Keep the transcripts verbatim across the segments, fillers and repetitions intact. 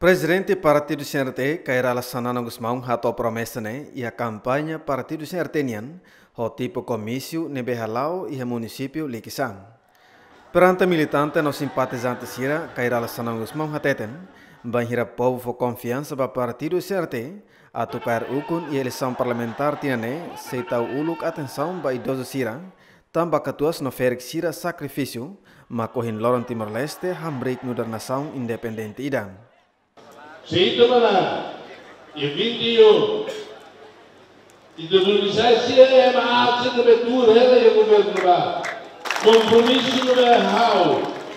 Presidente Partido C N T, Kairala Sanana Gusmão, rato promessa né, e a campanha Partido C N T nian, o tipo comício nebe halau e o município Liquisan. Perante militante no simpatizante Sira, Kairala Sanana Gusmão hateten, banhira povo for confiança para Partido C N T, a tocar ukun e eleição parlamentar tiane, seitau uluk atenção para idoso Sira, tamba katuas no ferik Sira sacrifício, makohin loron Timor-Leste, hambrik nuda nação independente idan. Seito mana, e vídeo, e do Luizécia é uma arte de abertura, ela é o governo lá. Compromisso não é how,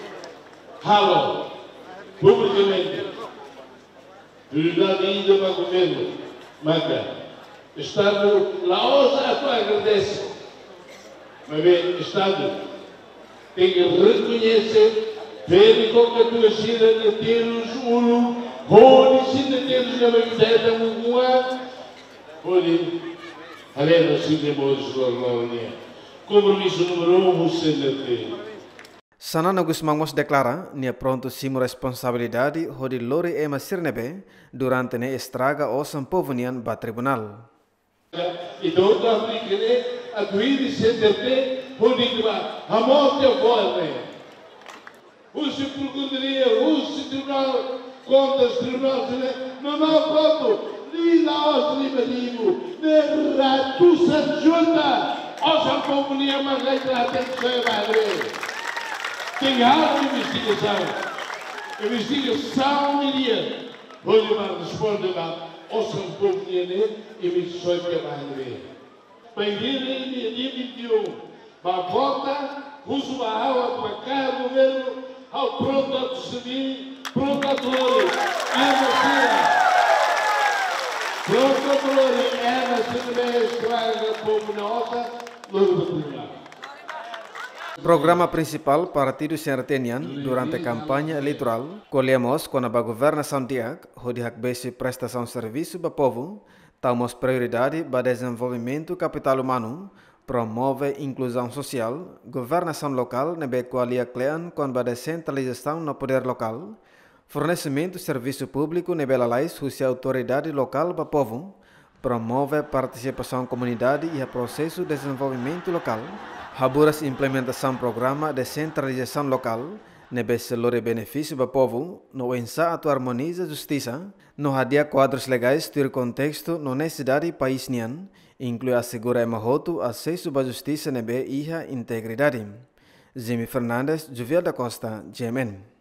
how, publicamente. Prioridade ainda para o governo, maca. Estado, Laos a tua agradece, mas bem, Estado tem que reconhecer, ver como a tua gira de ter os uno. Holy sinda temos na Bagdad uma Holy Helena sinda mos glória. Compromisso número um sende. Sanana Gusmão declara nia pronto simo responsabilidade hodi lori ema sirnebe durante ne estraga o sampovunian ba tribunal. E do outro africane a duide sende hodi ba a morte ocorre. O se procuraria o se tribunal contra os tribunais, não há ponto, nem Laos, nem Badivo, nem Rato se ajuda, ou se companhia mais letra tem que ser mais tem algo de investigação, investigação iria, vou levar resposta lá, ou se companhia nem emissões que mais ver. Bem-vindo em dia vinte e um, para a volta, uso a água para cá, o governo, ao pronto a decidir. Procurador, Ana Procurador, Ana Silvestre, Estraga, como nota, no Programa principal Partido C N T nian durante a campanha eleitoral, colhemos com a governação diak, onde hak base prestação de serviço para o povo, tamos prioridade para desenvolvimento capital humano, promove inclusão social, governação local, nebe qualia clean com a descentralização no poder local, fornecimento de serviço público nebela lais husi autoridade local para povo, promove participação comunidade e o processo de desenvolvimento local, haburas implementação programa de centralização local, nebe selore benefício para povo, no ensa atu harmoniza justiça, no hadia quadros legais ter contexto no necessidade país nian, inclui assegura emahoto acesso para justiça nebe iha integridade. Jimmy Fernandes, Juvial da Costa, G M N.